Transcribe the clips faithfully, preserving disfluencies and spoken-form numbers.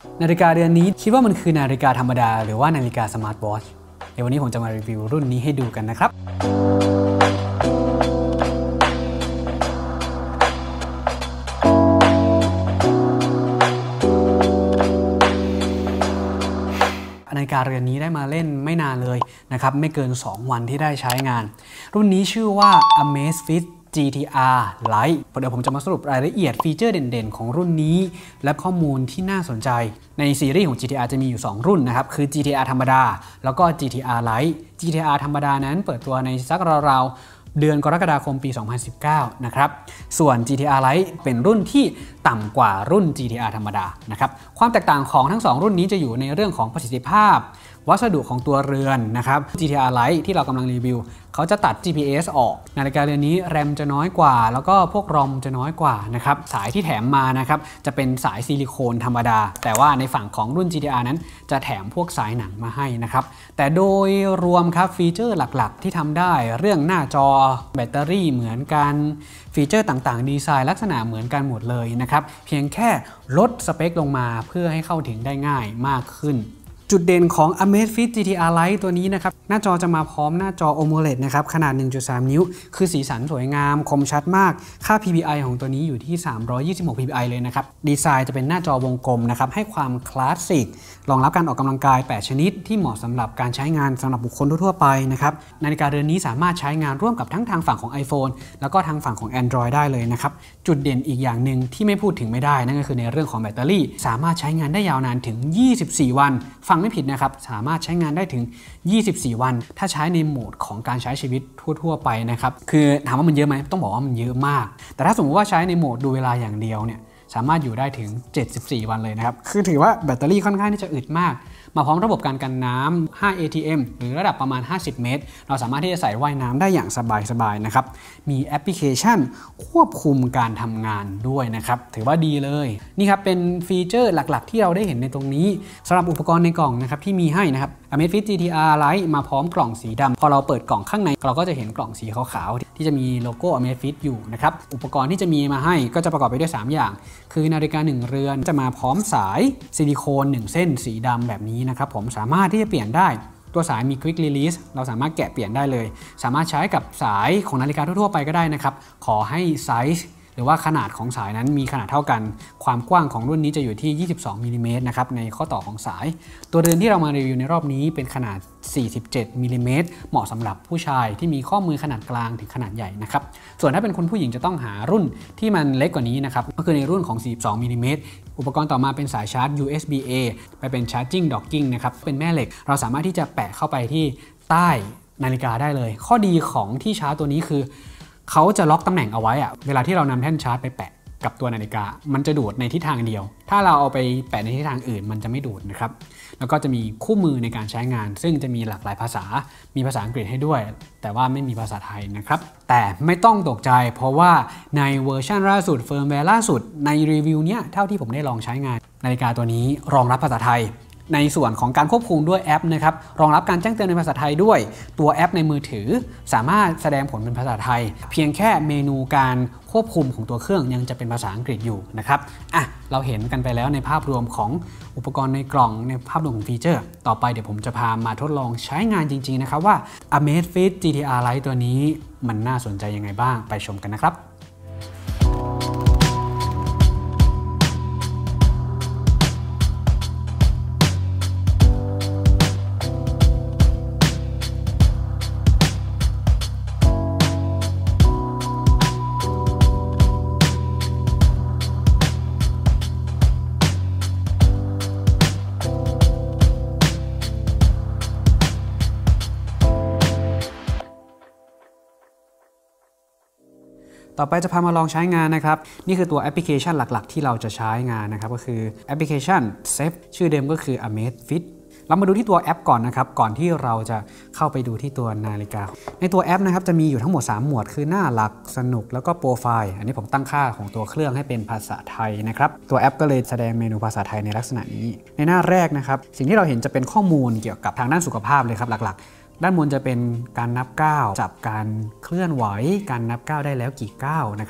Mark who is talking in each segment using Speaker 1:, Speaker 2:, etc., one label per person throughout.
Speaker 1: นาฬิกาเรือนนี้คิดว่ามันคือนาฬิกาธรรมดาหรือว่านาฬิกาสมาร์ทวอทช์เดี๋ยววันนี้ผมจะมารีวิวรุ่นนี้ให้ดูกันนะครับนาฬิกาเรือนนี้ได้มาเล่นไม่นานเลยนะครับไม่เกินสองวันที่ได้ใช้งานรุ่นนี้ชื่อว่า Amazfit จี ที อาร์ Lite เดี๋ยวผมจะมาสรุปรายละเอียดฟีเจอร์เด่นๆของรุ่นนี้และข้อมูลที่น่าสนใจในซีรีส์ของ จี ที อาร์ จะมีอยู่สองรุ่นนะครับคือ จี ที อาร์ ธรรมดาแล้วก็ จี ที อาร์ Lite จี ที อาร์ ธรรมดานั้นเปิดตัวในสักราวๆเดือนกรกฎาคมปี สองพันสิบเก้า นะครับส่วน จี ที อาร์ Lite เป็นรุ่นที่ต่ำกว่ารุ่น จี ที อาร์ ธรรมดานะครับความแตกต่างของทั้งสองรุ่นนี้จะอยู่ในเรื่องของประสิทธิภาพวัสดุของตัวเรือนนะครับ จี ที อาร์ Lite ที่เรากำลังรีวิวเขาจะตัด จี พี เอส ออกนาฬิกาเรือนนี้แรมจะน้อยกว่าแล้วก็พวกรอมจะน้อยกว่านะครับสายที่แถมมานะครับจะเป็นสายซิลิโคนธรรมดาแต่ว่าในฝั่งของรุ่น จี ที อาร์ นั้นจะแถมพวกสายหนังมาให้นะครับแต่โดยรวมครับฟีเจอร์หลักๆที่ทำได้เรื่องหน้าจอแบตเตอรี่เหมือนกันฟีเจอร์ต่างๆดีไซน์ลักษณะเหมือนกันหมดเลยนะครับเพียงแค่ลดสเปคลงมาเพื่อให้เข้าถึงได้ง่ายมากขึ้นจุดเด่นของ Amazfit จี ที อาร์ Lite ตัวนี้นะครับหน้าจอจะมาพร้อมหน้าจอ โอ แอล อี ดี นะครับขนาด หนึ่งจุดสาม นิ้วคือสีสันสวยงามคมชัดมากค่า พี พี ไอ ของตัวนี้อยู่ที่สามร้อยยี่สิบหก พี พี ไอ เลยนะครับดีไซน์จะเป็นหน้าจอวงกลมนะครับให้ความคลาสสิกรองรับการออกกำลังกายแปดชนิดที่เหมาะสำหรับการใช้งานสำหรับบุคคลทั่วไปนะครับนาฬิกาเรือนนี้สามารถใช้งานร่วมกับทั้งทางฝั่งของ iPhone แล้วก็ทางฝั่งของ Android ได้เลยนะครับจุดเด่นอีกอย่างหนึ่งที่ไม่พูดถึงไม่ได้นั่นก็คือในเรื่องของแบตเตอรี่สามารถใช้งานได้ยาวนานถึงยี่สิบสี่วันฟังไม่ผิดนะครับสามารถใช้งานได้ถึงยี่สิบสี่วันถ้าใช้ในโหมดของการใช้ชีวิตทั่วๆไปนะครับคือถามว่ามันเยอะไหมต้องบอกว่ามันเยอะมากแต่ถ้าสมมติว่าใช้ในโหมดดูเวลาอย่างเดียวเนี่ยสามารถอยู่ได้ถึงเจ็ดสิบสี่วันเลยนะครับคือถือว่าแบตเตอรี่ค่อนข้างที่จะอึดมากมาพร้อมระบบการกันน้ำ ห้า เอ ที เอ็ม หรือระดับประมาณห้าสิบเมตรเราสามารถที่จะใส่ว่ายน้ำได้อย่างสบายๆนะครับมีแอปพลิเคชันควบคุมการทำงานด้วยนะครับถือว่าดีเลยนี่ครับเป็นฟีเจอร์หลักๆที่เราได้เห็นในตรงนี้สำหรับอุปกรณ์ในกล่องนะครับที่มีให้นะครับ Amazfit จี ที อาร์ Lite มาพร้อมกล่องสีดำพอเราเปิดกล่องข้างในเราก็จะเห็นกล่องสีขาวๆที่จะมีโลโก้ Amazfit อยู่นะครับอุปกรณ์ที่จะมีมาให้ก็จะประกอบไปด้วยสามอย่างคือนาฬิกาหนึ่งเรือนจะมาพร้อมสายซิลิโคนหนึ่งเส้นสีดำแบบนี้นะครับผมสามารถที่จะเปลี่ยนได้ตัวสายมี Quick Release เราสามารถแกะเปลี่ยนได้เลยสามารถใช้กับสายของนาฬิกาทั่วๆไปก็ได้นะครับขอให้ไซส์หรือว่าขนาดของสายนั้นมีขนาดเท่ากันความกว้างของรุ่นนี้จะอยู่ที่ยี่สิบสองมิลลิเมตรนะครับในข้อต่อของสายตัวเรือนที่เรามารีวิวในรอบนี้เป็นขนาดสี่สิบเจ็ดมิลลิเมตรเหมาะสำหรับผู้ชายที่มีข้อมือขนาดกลางถึงขนาดใหญ่นะครับส่วนถ้าเป็นคนผู้หญิงจะต้องหารุ่นที่มันเล็กกว่านี้นะครับก็คือในรุ่นของสี่สิบสองมิลลิเมตรอุปกรณ์ต่อมาเป็นสายชาร์จ ยู เอส บี เอ ไปเป็น Charging Docking นะครับเป็นแม่เหล็กเราสามารถที่จะแปะเข้าไปที่ใต้นาฬิกาได้เลยข้อดีของที่ชาร์จตัวนี้คือเขาจะล็อกตำแหน่งเอาไว้อะเวลาที่เรานำแท่นชาร์จไปแปะกับตัวนาฬิกามันจะดูดในทิศทางเดียวถ้าเราเอาไปแปะในทิศทางอื่นมันจะไม่ดูดนะครับแล้วก็จะมีคู่มือในการใช้งานซึ่งจะมีหลากหลายภาษามีภาษาอังกฤษให้ด้วยแต่ว่าไม่มีภาษาไทยนะครับแต่ไม่ต้องตกใจเพราะว่าในเวอร์ชันล่าสุดเฟิร์มแวร์ล่าสุดในรีวิวเนี้ยเท่าที่ผมได้ลองใช้งานนาฬิกาตัวนี้รองรับภาษาไทยในส่วนของการควบคุมด้วยแอปนะครับรองรับการแจ้งเตือนในภาษาไทยด้วยตัวแอปในมือถือสามารถแสดงผลเป็นภาษาไทยเพียงแค่เมนูการควบคุมของตัวเครื่องยังจะเป็นภาษาอังกฤษอยู่นะครับอ่ะเราเห็นกันไปแล้วในภาพรวมของอุปกรณ์ในกล่องในภาพรวมของฟีเจอร์ต่อไปเดี๋ยวผมจะพามาทดลองใช้งานจริงๆนะครับว่า Amazfit จี ที อาร์ Lite ตัวนี้มันน่าสนใจยังไงบ้างไปชมกันนะครับต่อไปจะพามาลองใช้งานนะครับนี่คือตัวแอปพลิเคชันหลักๆที่เราจะใช้งานนะครับก็คือแอปพลิเคชัน Safe ชื่อเดิมก็คือ Amazfit เรามาดูที่ตัวแอปก่อนนะครับก่อนที่เราจะเข้าไปดูที่ตัวนาฬิกาในตัวแอปนะครับจะมีอยู่ทั้งหมดสามหมวดคือหน้าหลักสนุกแล้วก็โปรไฟล์อันนี้ผมตั้งค่าของตัวเครื่องให้เป็นภาษาไทยนะครับตัวแอปก็เลยแสดงเมนูภาษาไทยในลักษณะนี้ในหน้าแรกนะครับสิ่งที่เราเห็นจะเป็นข้อมูลเกี่ยวกับทางด้านสุขภาพเลยครับหลักๆด้านบนจะเป็นการนับก้าวจับการเคลื่อนไหวการนับก้าวได้แล้วกี่ก้าวนะครับ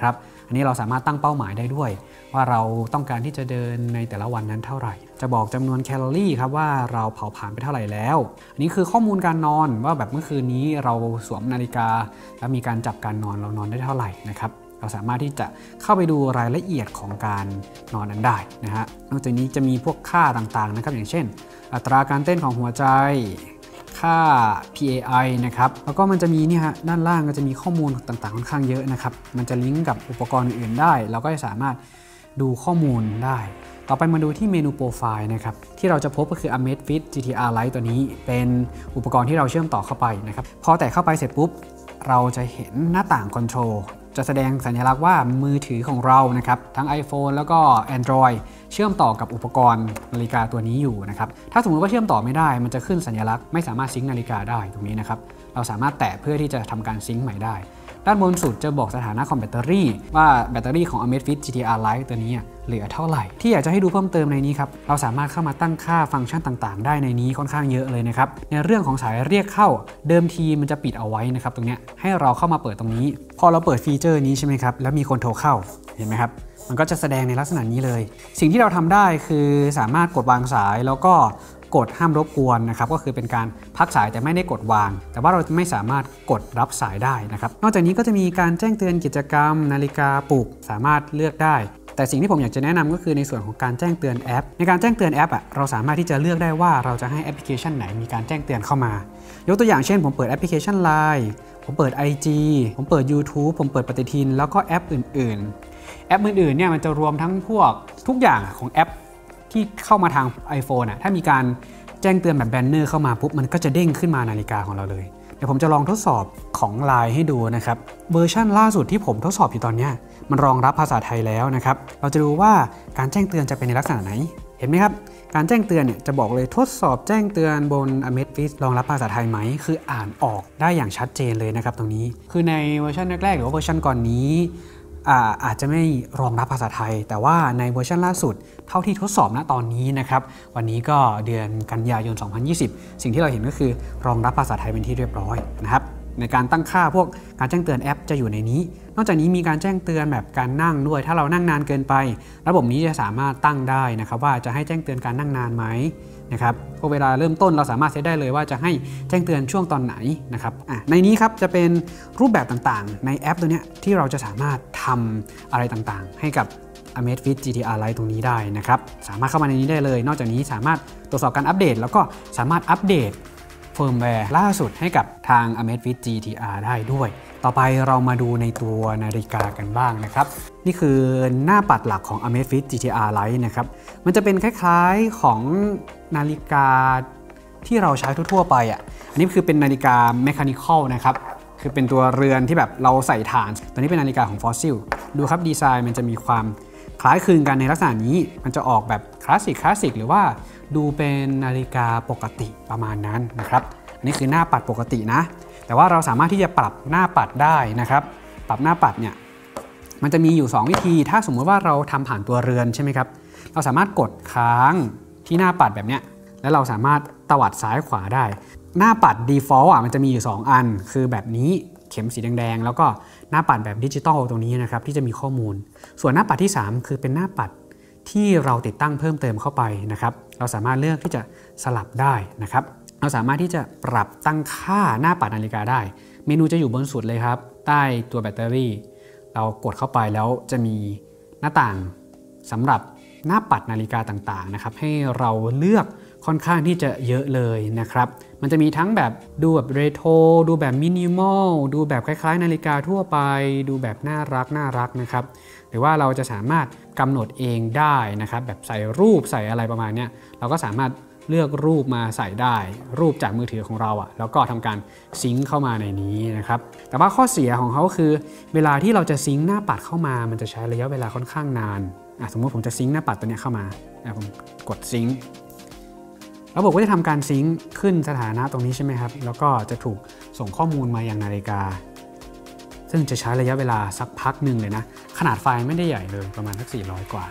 Speaker 1: อันนี้เราสามารถตั้งเป้าหมายได้ด้วยว่าเราต้องการที่จะเดินในแต่ละวันนั้นเท่าไหร่จะบอกจำนวนแคลอรี่ครับว่าเราเผาผลาญไปเท่าไหร่แล้วอันนี้คือข้อมูลการนอนว่าแบบเมื่อคืนนี้เราสวมนาฬิกาแล้วมีการจับการนอนเรานอนได้เท่าไหร่นะครับเราสามารถที่จะเข้าไปดูรายละเอียดของการนอนนั้นได้นะฮะนอกจากนี้จะมีพวกค่าต่างๆนะครับอย่างเช่นอัตราการเต้นของหัวใจค่า พี เอ ไอ นะครับแล้วก็มันจะมีนี่ฮะด้านล่างก็จะมีข้อมูลต่างๆค่อนข้างเยอะนะครับมันจะลิงก์กับอุปกรณ์อื่นๆได้เราก็จะสามารถดูข้อมูลได้ต่อไปมาดูที่เมนูโปรไฟล์นะครับที่เราจะพบก็คือ Amazfit จี ที อาร์ Lite ตัวนี้เป็นอุปกรณ์ที่เราเชื่อมต่อเข้าไปนะครับพอแตะเข้าไปเสร็จปุ๊บเราจะเห็นหน้าต่างคอนโทรลจะแสดงสัญลักษณ์ว่ามือถือของเรานะครับทั้ง iPhone แล้วก็ Android เชื่อมต่อกับอุปกรณ์นาฬิกาตัวนี้อยู่นะครับถ้าสมมติว่าเชื่อมต่อไม่ได้มันจะขึ้นสัญลักษณ์ไม่สามารถซิงค์นาฬิกาได้ตรงนี้นะครับเราสามารถแตะเพื่อที่จะทำการซิงค์ใหม่ได้ด้านบนสุดจะบอกสถานะของแบตเตอรี่ว่าแบตเตอรี่ของ Amazfit จี ที อาร์ Lite ตัวนี้เหลือเท่าไหร่ที่อยากจะให้ดูเพิ่มเติมในนี้ครับเราสามารถเข้ามาตั้งค่าฟังก์ชันต่างๆได้ในนี้ค่อนข้างเยอะเลยนะครับในเรื่องของสายเรียกเข้าเดิมทีมันจะปิดเอาไว้นะครับตรงนี้ให้เราเข้ามาเปิดตรงนี้พอเราเปิดฟีเจอร์นี้ใช่ไหมครับแล้วมีคนโทรเข้าเห็นไหมครับมันก็จะแสดงในลักษณะนี้เลยสิ่งที่เราทำได้คือสามารถกดวางสายแล้วก็กดห้ามรบกวนนะครับก็คือเป็นการพักสายแต่ไม่ได้กดวางแต่ว่าเราไม่สามารถกดรับสายได้นะครับนอกจากนี้ก็จะมีการแจ้งเตือนกิจกรรมนาฬิกาปลุกสามารถเลือกได้แต่สิ่งที่ผมอยากจะแนะนำก็คือในส่วนของการแจ้งเตือนแอปในการแจ้งเตือนแอปอ่ะเราสามารถที่จะเลือกได้ว่าเราจะให้แอปพลิเคชันไหนมีการแจ้งเตือนเข้ามายกตัวอย่างเช่นผมเปิดแอปพลิเคชัน ไลน์ ผมเปิด ไอ จี ผมเปิด ยูทูบ ผมเปิดปฏิทินแล้วก็แอปอื่นๆแอปอื่นๆเนี่ยมันจะรวมทั้งพวกทุกอย่างของแอปที่เข้ามาทาง iPhone อ่ะถ้ามีการแจ้งเตือนแบบแบนเนอร์เข้ามาปุ๊บมันก็จะเด้งขึ้นมานาฬิกาของเราเลยเดี๋ยวผมจะลองทดสอบของ ไลน์ ให้ดูนะครับเวอร์ชันล่าสุดที่ผมทดสอบอยู่ตอนนี้มันรองรับภาษาไทยแล้วนะครับเราจะดูว่าการแจ้งเตือนจะเป็นในลักษณะไหนเห็นไหมครับการแจ้งเตือนเนี่ยจะบอกเลยทดสอบแจ้งเตือนบน Amazfit รองรับภาษาไทยไหมคืออ่านออกได้อย่างชัดเจนเลยนะครับตรงนี้คือในเวอร์ชันแรกๆหรือว่าเวอร์ชันก่อนนี้อาอาจจะไม่รองรับภาษาไทยแต่ว่าในเวอร์ชันล่าสุดเท่าที่ทดสอบณตอนนี้นะครับวันนี้ก็เดือนกันยายนสองพันยี่สิบสิ่งที่เราเห็นก็คือรองรับภาษาไทยเป็นที่เรียบร้อยนะครับในการตั้งค่าพวกการแจ้งเตือนแอปจะอยู่ในนี้นอกจากนี้มีการแจ้งเตือนแบบการนั่งด้วยถ้าเรานั่งนานเกินไประบบนี้จะสามารถตั้งได้นะครับว่าจะให้แจ้งเตือนการนั่งนานไหมนะครับพอเวลาเริ่มต้นเราสามารถเซตได้เลยว่าจะให้แจ้งเตือนช่วงตอนไหนนะครับอ่ะในนี้ครับจะเป็นรูปแบบต่างๆในแอปตัวนี้ที่เราจะสามารถทำอะไรต่างๆให้กับ Amazfit จี ที อาร์ Lite ตรงนี้ได้นะครับสามารถเข้ามาในนี้ได้เลยนอกจากนี้สามารถตรวจสอบการอัปเดตแล้วก็สามารถอัปเดตเฟิร์มแวร์ล่าสุดให้กับทาง Amazfit จี ที อาร์ ได้ด้วยต่อไปเรามาดูในตัวนาฬิกากันบ้างนะครับนี่คือหน้าปัดหลักของ Amazfit จี ที อาร์ Lite นะครับมันจะเป็นคล้ายๆของนาฬิกาที่เราใช้ทั่วๆไปอ่ะอันนี้คือเป็นนาฬิกา Mechanical นะครับคือเป็นตัวเรือนที่แบบเราใส่ถ่านตัวนี้เป็นนาฬิกาของ Fossil ดูครับดีไซน์มันจะมีความคล้ายคลึงกันในลักษณะนี้มันจะออกแบบคลาสสิกคลาสสิกหรือว่าดูเป็นนาฬิกาปกติประมาณนั้นนะครับอันนี้คือหน้าปัดปกตินะแต่ว่าเราสามารถที่จะปรับหน้าปัดได้นะครับปรับหน้าปัดเนี่ยมันจะมีอยู่สองวิธีถ้าสมมติว่าเราทำผ่านตัวเรือนใช่ไหมครับเราสามารถกดค้างที่หน้าปัดแบบเนี้ยแล้วเราสามารถตวัดซ้ายขวาได้หน้าปัด default อ่ะมันจะมีอยู่สองอันคือแบบนี้เข็มสีแดงๆแล้วก็หน้าปัดแบบดิจิตอลตรงนี้นะครับที่จะมีข้อมูลส่วนหน้าปัดที่สามคือเป็นหน้าปัดที่เราติดตั้งเพิ่มเติมเข้าไปนะครับเราสามารถเลือกที่จะสลับได้นะครับเราสามารถที่จะปรับตั้งค่าหน้าปัดนาฬิกาได้เมนูจะอยู่บนสุดเลยครับใต้ตัวแบตเตอรี่เรากดเข้าไปแล้วจะมีหน้าต่างสำหรับหน้าปัดนาฬิกาต่างๆนะครับให้เราเลือกค่อนข้างที่จะเยอะเลยนะครับมันจะมีทั้งแบบดูแบบเรโทรดูแบบมินิมอลดูแบบคล้ายๆนาฬิกาทั่วไปดูแบบน่ารักน่ารักนะครับหรือว่าเราจะสามารถกำหนดเองได้นะครับแบบใส่รูปใส่อะไรประมาณนี้เราก็สามารถเลือกรูปมาใส่ได้รูปจากมือถือของเราอ่ะแล้วก็ทำการซิงค์เข้ามาในนี้นะครับแต่ว่าข้อเสียของเขาคือเวลาที่เราจะซิงค์หน้าปัดเข้ามามันจะใช้ระยะเวลาค่อนข้างนานอ่ะสมมติผมจะซิงค์หน้าปัดตัวนี้เข้ามาอ่ะผมกดซิงค์ระบบก็จะทำการซิงค์ขึ้นสถานะตรงนี้ใช่ไหมครับแล้วก็จะถูกส่งข้อมูลมายังนาฬิกาซึ่งจะใช้ระยะเวลาสักพักหนึ่งเลยนะขนาดไฟล์ไม่ได้ใหญ่เลยประมาณสักสี่ร้อยกว่า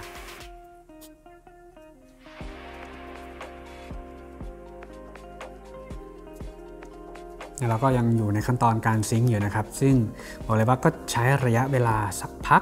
Speaker 1: เราก็ยังอยู่ในขั้นตอนการซิงค์อยู่นะครับซึ่งบอกเลยว่าก็ใช้ระยะเวลาสักพัก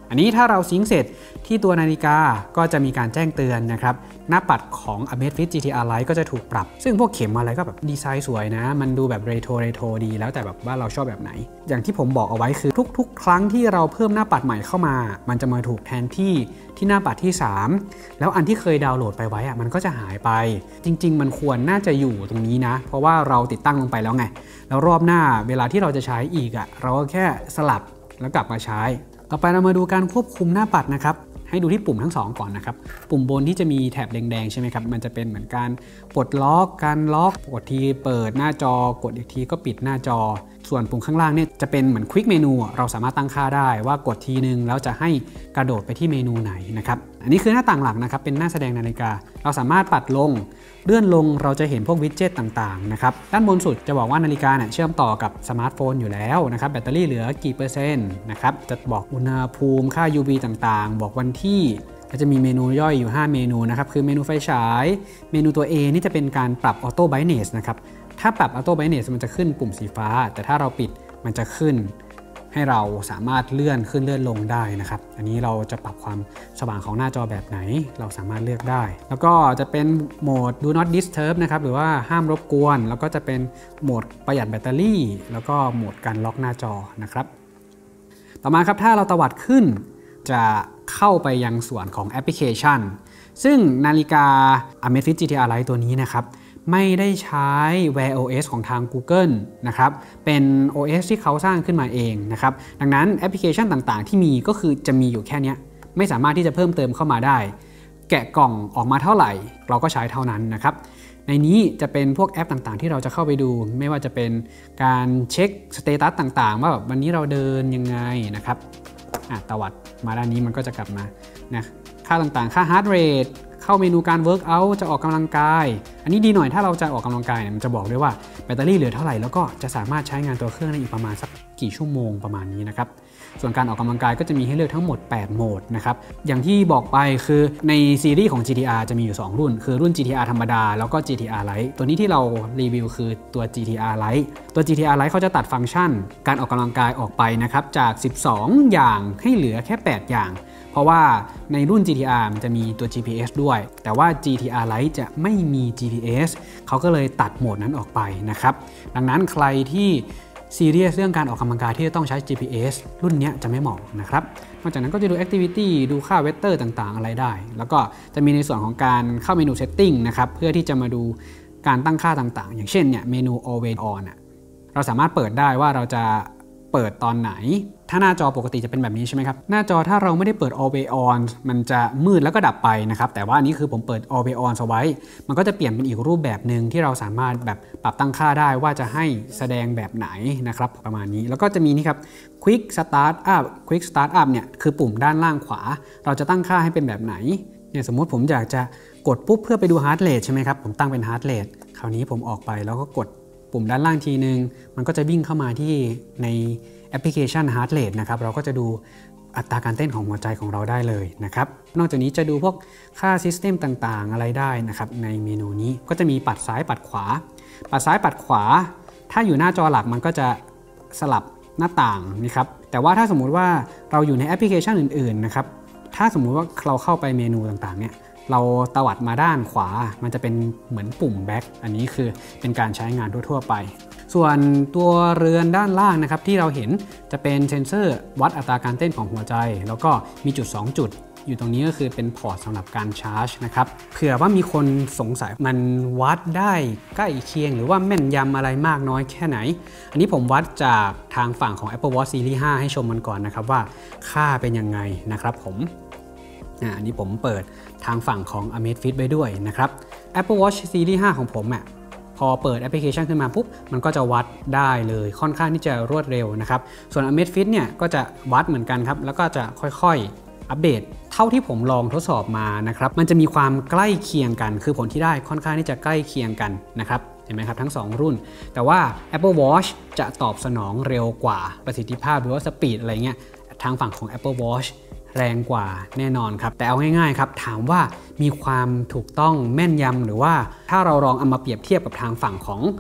Speaker 1: อันนี้ถ้าเราซิงค์เสร็จที่ตัวนาฬิกาก็จะมีการแจ้งเตือนนะครับหน้าปัดของ Amazfit จี ที อาร์ Lite ก็จะถูกปรับซึ่งพวกเข็มอะไรก็แบบดีไซน์สวยนะมันดูแบบเรโทรเรโทรดีแล้วแต่แบบว่าเราชอบแบบไหนอย่างที่ผมบอกเอาไว้คือทุกๆครั้งที่เราเพิ่มหน้าปัดใหม่เข้ามามันจะมาถูกแทนที่ที่หน้าปัดที่สามแล้วอันที่เคยดาวน์โหลดไปไว้อะมันก็จะหายไปจริงๆมันควรน่าจะอยู่ตรงนี้นะเพราะว่าเราติดตั้งลงไปแล้วไงแล้วรอบหน้าเวลาที่เราจะใช้อีกอะเราก็แค่สลับแล้วกลับมาใช้ต่อไปเรามาดูการควบคุมหน้าปัดนะครับให้ดูที่ปุ่มทั้งสองก่อนนะครับปุ่มบนที่จะมีแถบแดงๆใช่ไหมครับมันจะเป็นเหมือนการปลดล็อกการล็อกกดทีเปิดหน้าจอกดอีกทีก็ปิดหน้าจอส่วนปุ่มข้างล่างเนี่ยจะเป็นเหมือนควิกเมนูเราสามารถตั้งค่าได้ว่ากดทีนึงแล้วจะให้กระโดดไปที่เมนูไหนนะครับอันนี้คือหน้าต่างหลักนะครับเป็นหน้าแสดงนาฬิกาเราสามารถปัดลงเลื่อนลงเราจะเห็นพวกวิดเจ็ตต่างๆนะครับด้านบนสุดจะบอกว่านาฬิกาเนี่ยเชื่อมต่อกับสมาร์ทโฟนอยู่แล้วนะครับแบตเตอรี่เหลือกี่เปอร์เซ็นต์นะครับจะบอกอุณหภูมิค่า ยู วี ต่างๆบอกวันที่ก็จะมีเมนูย่อยอยู่ห้าเมนูนะครับคือเมนูไฟฉายเมนูตัว A นี่จะเป็นการปรับออโต้ไบรท์เนสนะครับถ้าปรับออโต้ไบรท์เนสมันจะขึ้นปุ่มสีฟ้าแต่ถ้าเราปิดมันจะขึ้นให้เราสามารถเลื่อนขึ้นเลื่อนลงได้นะครับอันนี้เราจะปรับความสว่างของหน้าจอแบบไหนเราสามารถเลือกได้แล้วก็จะเป็นโหมด do not disturb นะครับหรือว่าห้ามรบกวนแล้วก็จะเป็นโหมดประหยัดแบตเตอรี่แล้วก็โหมดการล็อกหน้าจอนะครับต่อมาครับถ้าเราตวัดขึ้นจะเข้าไปยังส่วนของแอปพลิเคชันซึ่งนาฬิกา Amazfit จี ที อาร์ Lite ตัวนี้นะครับไม่ได้ใช้ Wear โอ เอส ของทาง Google นะครับเป็น โอ เอส ที่เขาสร้างขึ้นมาเองนะครับดังนั้นแอปพลิเคชันต่างๆที่มีก็คือจะมีอยู่แค่นี้ไม่สามารถที่จะเพิ่มเติมเข้ามาได้แกะกล่องออกมาเท่าไหร่เราก็ใช้เท่านั้นนะครับในนี้จะเป็นพวกแอปต่างๆที่เราจะเข้าไปดูไม่ว่าจะเป็นการเช็คสเตตัสต่างๆว่าแบบวันนี้เราเดินยังไงนะครับตวัดมาด้านนี้มันก็จะกลับมานะค่าต่างๆค่า heart rate เข้าเมนูการ work out จะออกกำลังกายอันนี้ดีหน่อยถ้าเราจะออกกำลังกายเนี่ยมันจะบอกด้วยว่าแบตเตอรี่เหลือเท่าไหร่แล้วก็จะสามารถใช้งานตัวเครื่องได้อีกประมาณสักกี่ชั่วโมงประมาณนี้นะครับส่วนการออกกำลังกายก็จะมีให้เลือกทั้งหมดแปดโหมดนะครับอย่างที่บอกไปคือในซีรีส์ของ จี ที อาร์ จะมีอยู่สองรุ่นคือรุ่น จี ที อาร์ ธรรมดาแล้วก็ จี ที อาร์ Lite ตัวนี้ที่เรารีวิวคือตัว จี ที อาร์ Lite ตัว จี ที อาร์ Lite เขาจะตัดฟังก์ชันการออกกำลังกายออกไปนะครับจากสิบสองอย่างให้เหลือแค่แปดอย่างเพราะว่าในรุ่น จี ที อาร์ มันจะมีตัว จี พี เอส ด้วยแต่ว่า จี ที อาร์ Lite จะไม่มี จี พี เอส เขาก็เลยตัดโหมดนั้นออกไปนะครับดังนั้นใครที่ซีเรียสเรื่องการออกกำลังกายที่จะต้องใช้ จี พี เอส รุ่นนี้จะไม่เหมาะนะครับนอกจากนั้นก็จะดู Activity ดูค่าเวเตอร์ต่างๆอะไรได้แล้วก็จะมีในส่วนของการเข้าเมนู Setting นะครับเพื่อที่จะมาดูการตั้งค่าต่างๆอย่างเช่นเนี่ยเมนู Always On เราสามารถเปิดได้ว่าเราจะเปิดตอนไหนถ้าหน้าจอปกติจะเป็นแบบนี้ใช่ไหมครับหน้าจอถ้าเราไม่ได้เปิด Always On มันจะมืดแล้วก็ดับไปนะครับแต่ว่าอันนี้คือผมเปิด Always On เอาไว้มันก็จะเปลี่ยนเป็นอีกรูปแบบหนึ่งที่เราสามารถแบบปรับตั้งค่าได้ว่าจะให้แสดงแบบไหนนะครับประมาณนี้แล้วก็จะมีนี่ครับ Quick Start Up Quick Start Up เนี่ยคือปุ่มด้านล่างขวาเราจะตั้งค่าให้เป็นแบบไหนเนี่ยสมมุติผมอยากจะกดปุ๊บเพื่อไปดู Heart Rate ใช่ไหมครับผมตั้งเป็น Heart Rate คราวนี้ผมออกไปแล้วก็กดปุ่มด้านล่างทีนึงมันก็จะวิ่งเข้ามาที่ในแอปพลิเคชัน Heart Rate นะครับเราก็จะดูอัตราการเต้นของหัวใจของเราได้เลยนะครับนอกจากนี้จะดูพวกค่า System ต่างๆอะไรได้นะครับในเมนูนี้ก็จะมีปัดซ้ายปัดขวาปัดซ้ายปัดขวาถ้าอยู่หน้าจอหลักมันก็จะสลับหน้าต่างนะครับแต่ว่าถ้าสมมุติว่าเราอยู่ในแอปพลิเคชันอื่นๆนะครับถ้าสมมุติว่าเราเข้าไปเมนูต่างๆเนี่ยเราตวัดมาด้านขวามันจะเป็นเหมือนปุ่ม back อันนี้คือเป็นการใช้งานทั่วๆไปส่วนตัวเรือนด้านล่างนะครับที่เราเห็นจะเป็นเซ็นเซอร์วัดอัตราการเต้นของหัวใจแล้วก็มีจุดสองจุดอยู่ตรงนี้ก็คือเป็นพอร์ตสำหรับการชาร์จนะครับเผื่อว่ามีคนสงสัยมันวัดได้ใกล้เคียงหรือว่าแม่นยำอะไรมากน้อยแค่ไหนอันนี้ผมวัดจากทางฝั่งของ Apple Watch Series ห้าให้ชมมันก่อนนะครับว่าค่าเป็นยังไงนะครับผมอันนี้ผมเปิดทางฝั่งของ Amazfit ไว้ด้วยนะครับ Apple Watch Series ห้าของผมอ่ะพอเปิดแอปพลิเคชันขึ้นมาปุ๊บมันก็จะวัดได้เลยค่อนข้างที่จะรวดเร็วนะครับส่วน Amazfit เนี่ยก็จะวัดเหมือนกันครับแล้วก็จะค่อยๆอัปเดตเท่าที่ผมลองทดสอบมานะครับมันจะมีความใกล้เคียงกันคือผลที่ได้ค่อนข้างที่จะใกล้เคียงกันนะครับเห็นไหมครับทั้งสองรุ่นแต่ว่า Apple Watch จะตอบสนองเร็วกว่าประสิทธิภาพหรือว่าสปีดอะไรเงี้ยทางฝั่งของ Apple Watchแรงกว่าแน่นอนครับแต่เอาง่ายๆครับถามว่ามีความถูกต้องแม่นยำหรือว่าถ้าเราลองเอามาเปรียบเทียบกับทางฝั่งของ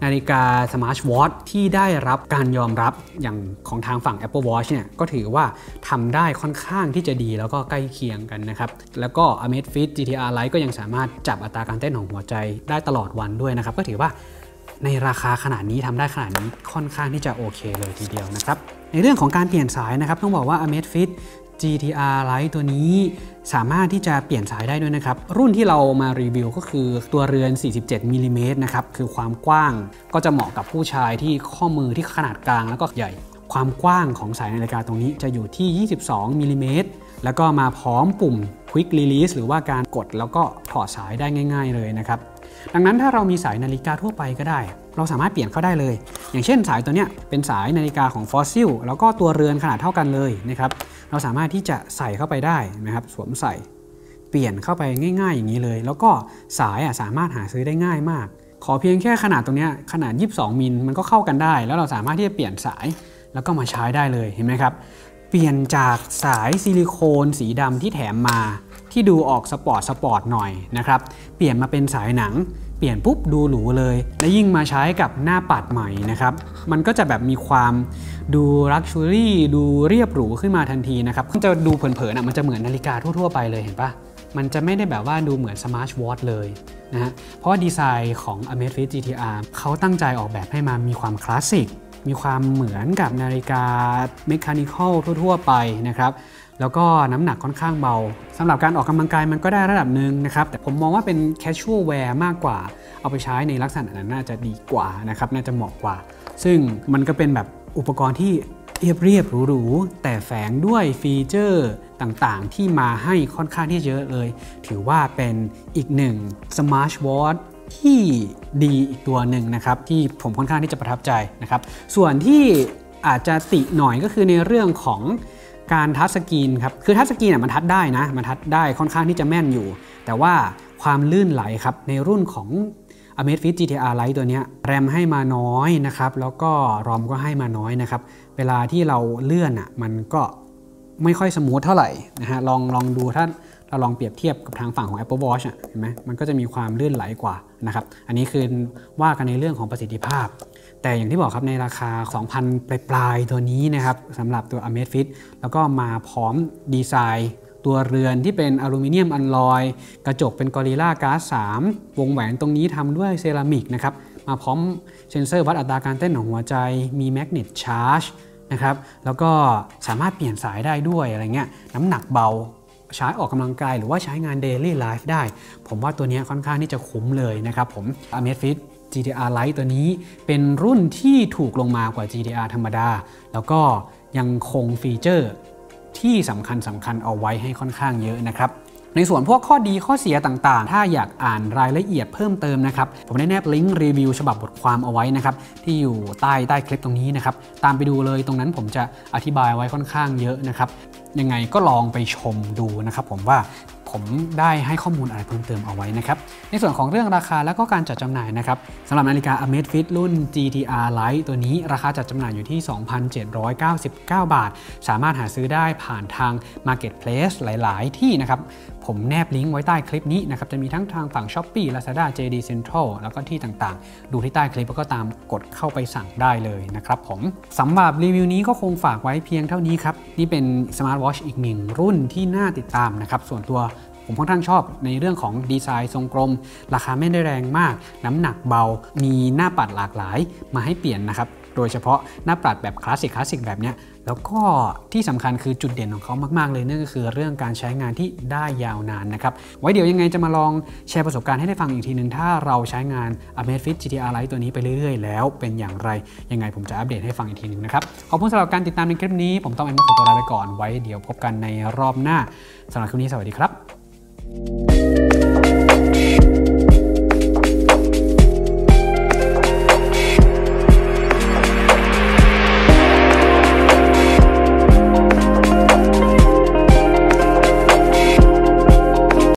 Speaker 1: นาฬิกา Smart Watch ที่ได้รับการยอมรับอย่างของทางฝั่ง Apple Watch เนี่ยก็ถือว่าทำได้ค่อนข้างที่จะดีแล้วก็ใกล้เคียงกันนะครับแล้วก็ Amazfit จี ที อาร์ Lite ก็ยังสามารถจับอัตราการเต้นของหัวใจได้ตลอดวันด้วยนะครับก็ถือว่าในราคาขนาดนี้ทำได้ขนาดนี้ค่อนข้างที่จะโอเคเลยทีเดียวนะครับในเรื่องของการเปลี่ยนสายนะครับต้องบอกว่า Amazfit จี ที อาร์ Lite ตัวนี้สามารถที่จะเปลี่ยนสายได้ด้วยนะครับรุ่นที่เรามารีวิวก็คือตัวเรือนสี่สิบเจ็ดมิลลิเมตรนะครับคือความกว้างก็จะเหมาะกับผู้ชายที่ข้อมือที่ขนาดกลางแล้วก็ใหญ่ความกว้างของสายนาฬิกาตรงนี้จะอยู่ที่ยี่สิบสองมิลลิเมตรแล้วก็มาพร้อมปุ่ม Quick Release หรือว่าการกดแล้วก็ถอดสายได้ง่ายๆเลยนะครับดังนั้นถ้าเรามีสายนาฬิกาทั่วไปก็ได้เราสามารถเปลี่ยนเข้าได้เลยอย่างเช่นสายตัวเนี้ยเป็นสายนาฬิกาของ Fossil แล้วก็ตัวเรือนขนาดเท่ากันเลยนะครับเราสามารถที่จะใส่เข้าไปได้นะครับสวมใส่เปลี่ยนเข้าไปง่ายๆอย่างนี้เลยแล้วก็สายอ่ะสามารถหาซื้อได้ง่ายมากขอเพียงแค่ขนาดตรงเนี้ยขนาดยี่สิบสองมิลมันก็เข้ากันได้แล้วเราสามารถที่จะเปลี่ยนสายแล้วก็มาใช้ได้เลยเห็นไหมครับเปลี่ยนจากสายซิลิโคนสีดำที่แถมมาที่ดูออกสปอร์ตสปอร์ตหน่อยนะครับเปลี่ยนมาเป็นสายหนังเปลี่ยนปุ๊บดูหรูเลยและยิ่งมาใช้กับหน้าปัดใหม่นะครับมันก็จะแบบมีความดูลักชัวรี่ดูเรียบหรูขึ้นมาทันทีนะครับจะดูเผินๆอ่ะมันจะเหมือนนาฬิกาทั่วๆไปเลยเห็นปะมันจะไม่ได้แบบว่าดูเหมือนสมาร์ทวอทเลยนะฮะเพราะว่าดีไซน์ของ Amazfit จี ที อาร์ เขาตั้งใจออกแบบให้มามีความคลาสสิกมีความเหมือนกับนาฬิกาเมคานิคอลทั่วๆไปนะครับแล้วก็น้ำหนักค่อนข้างเบาสำหรับการออกกำลังกายมันก็ได้ระดับหนึ่งนะครับแต่ผมมองว่าเป็น casual wear มากกว่าเอาไปใช้ในลักษณะนั้นน่าจะดีกว่านะครับน่าจะเหมาะกว่าซึ่งมันก็เป็นแบบอุปกรณ์ที่เรียบเรียบหรูๆแต่แฝงด้วยฟีเจอร์ต่างๆที่มาให้ค่อนข้างที่เยอะเลยถือว่าเป็นอีกหนึ่ง Smart Watch ที่ดีอีกตัวหนึ่งนะครับที่ผมค่อนข้างที่จะประทับใจนะครับส่วนที่อาจจะติหน่อยก็คือในเรื่องของการทัชสกรีนครับคือทัชสกรีนมันทัชได้นะมันทัชได้ค่อนข้างที่จะแม่นอยู่แต่ว่าความลื่นไหลครับในรุ่นของ Amazfit จี ที อาร์ Lite ตัวนี้แรมให้มาน้อยนะครับแล้วก็รอมก็ให้มาน้อยนะครับเวลาที่เราเลื่อนอ่ะมันก็ไม่ค่อยสมูทเท่าไหร่นะฮะลองลองดูถ้าเราลองเปรียบเทียบกับทางฝั่งของ Apple Watch อ่ะเห็นไหมมันก็จะมีความลื่นไหลกว่านะครับอันนี้คือว่ากันในเรื่องของประสิทธิภาพแต่อย่างที่บอกครับในราคา สองพัน ปลายๆตัวนี้นะครับสำหรับตัว Amazfit แล้วก็มาพร้อมดีไซน์ตัวเรือนที่เป็นอลูมิเนียมอัลลอยกระจกเป็น Gorilla Glass สามวงแหวนตรงนี้ทำด้วยเซรามิกนะครับมาพร้อมเซ็นเซอร์วัดอัตราการเต้นของหัวใจมีแมกเนตชาร์จนะครับแล้วก็สามารถเปลี่ยนสายได้ด้วยอะไรเงี้ยน้ำหนักเบาใช้ออกกำลังกายหรือว่าใช้งาน Daily Life ได้ผมว่าตัวนี้ค่อนข้างที่จะคุ้มเลยนะครับผม Amazfit จี ที อาร์ Lite ตัวนี้เป็นรุ่นที่ถูกลงมากว่า จี ที อาร์ ธรรมดาแล้วก็ยังคงฟีเจอร์ที่สำคัญสำคัญเอาไว้ให้ค่อนข้างเยอะนะครับในส่วนพวกข้อดีข้อเสียต่างๆถ้าอยากอ่านรายละเอียดเพิ่มเติมนะครับผมได้แนบลิงก์รีวิวฉบับบทความเอาไว้นะครับที่อยู่ใต้ใต้คลิปตรงนี้นะครับตามไปดูเลยตรงนั้นผมจะอธิบายไว้ค่อนข้างเยอะนะครับยังไงก็ลองไปชมดูนะครับผมว่าผมได้ให้ข้อมูลอะไรเพิ่มเติมเอาไว้นะครับในส่วนของเรื่องราคาและก็การจัดจำหน่ายนะครับสำหรับนาฬิกา Amazfit รุ่น จี ที อาร์ Lite ตัวนี้ราคาจัดจำหน่ายอยู่ที่ สองพันเจ็ดร้อยเก้าสิบเก้า บาทสามารถหาซื้อได้ผ่านทาง Marketplace หลายๆที่นะครับผมแนบลิงก์ไว้ใต้คลิปนี้นะครับจะมีทั้งทางฝั่ง Shopee Lazada เจ ดี Central แล้วก็ที่ต่างๆดูที่ใต้คลิปแล้วก็ตามกดเข้าไปสั่งได้เลยนะครับผมสำหรับรีวิวนี้ก็คงฝากไว้เพียงเท่านี้ครับนี่เป็น Smart Watch อีกหนึ่งรุ่นที่น่าติดตามนะครับส่วนตัวผมค่อนข้างชอบในเรื่องของดีไซน์ทรงกลมราคาไม่ได้แรงมากน้ำหนักเบามีหน้าปัดหลากหลายมาให้เปลี่ยนนะครับโดยเฉพาะหน้าปัดแบบคลาสสิกคลาสสิกแบบเนี้ยแล้วก็ที่สำคัญคือจุดเด่นของเขามากๆเลยนั่นก็คือเรื่องการใช้งานที่ได้ยาวนานนะครับไว้เดี๋ยวยังไงจะมาลองแชร์ประสบการณ์ให้ได้ฟังอีกทีนึงถ้าเราใช้งาน Amazfit จี ที อาร์ Lite ตัวนี้ไปเรื่อยๆแล้วเป็นอย่างไรยังไงผมจะอัปเดตให้ฟังอีกทีนึงนะครับขอบคุณสำหรับการติดตามในคลิปนี้ผมต้องเอ็มขอตัวลาไปก่อนไว้เดี๋ยวพบกันในรอบหน้าสำหรับคลิปนี้สวัสดีครับ